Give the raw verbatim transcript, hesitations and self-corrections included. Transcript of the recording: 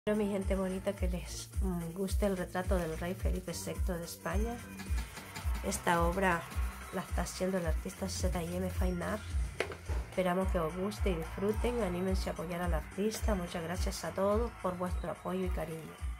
Espero, mi gente bonita, que les mm, guste el retrato del rey Felipe sexto de España. Esta obra la está haciendo el artista Z y M Fine Art. Esperamos que os guste y disfruten. Anímense a apoyar al artista. Muchas gracias a todos por vuestro apoyo y cariño.